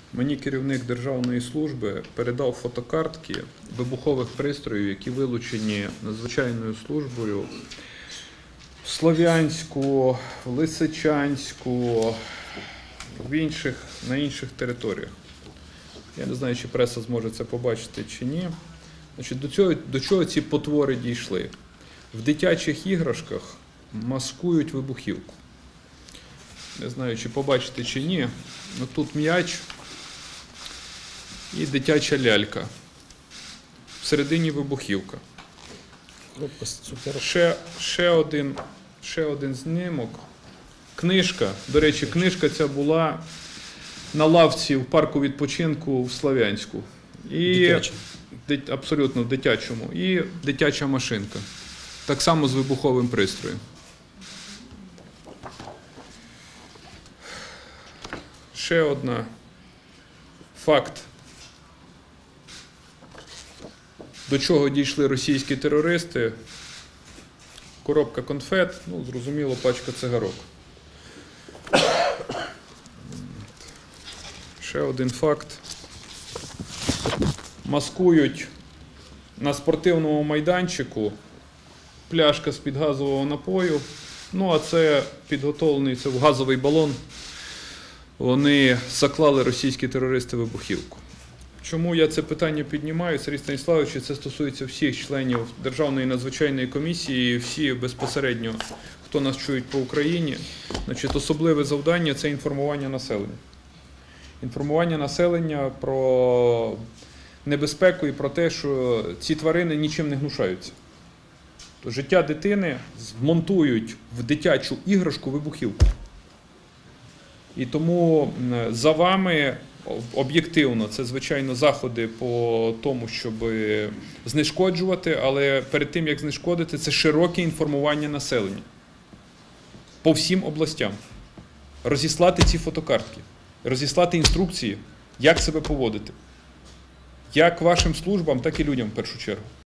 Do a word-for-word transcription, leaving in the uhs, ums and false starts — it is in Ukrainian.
Мені керівник державної служби передав фотокартки вибухових пристроїв, які вилучені надзвичайною службою в Слов'янську, в Лисичанську, в інших, на інших територіях. Я не знаю, чи преса зможе це побачити чи ні. Значить, до цього, до чого ці потвори дійшли? В дитячих іграшках маскують вибухівку. Не знаю, чи побачите чи ні. Ну, тут м'яч і дитяча лялька. Всередині вибухівка. Ще, ще, один, ще один знімок. Книжка. До речі, книжка ця була на лавці в парку відпочинку в Слов'янську. І абсолютно в дитячому. І дитяча машинка. Так само з вибуховим пристроєм. Ще одна факт, до чого дійшли російські терористи. Коробка конфет, ну, зрозуміло, пачка цигарок. Ще один факт. Маскують на спортивному майданчику пляшка з-під газового напою. Ну, а це підготовлений, це в газовий балон. Вони заклали російські терористи вибухівку. Чому я це питання піднімаю, Сергій Станіславович, це стосується всіх членів Державної надзвичайної комісії, всі безпосередньо, хто нас чують по Україні. Значить, особливе завдання – це інформування населення. Інформування населення про небезпеку і про те, що ці тварини нічим не гнушаються. То життя дитини вмонтують в дитячу іграшку вибухівку. І тому за вами об'єктивно, це, звичайно, заходи по тому, щоб знешкоджувати, але перед тим, як знешкодити, це широке інформування населення по всім областям. Розіслати ці фотокартки, розіслати інструкції, як себе поводити. Як вашим службам, так і людям в першу чергу.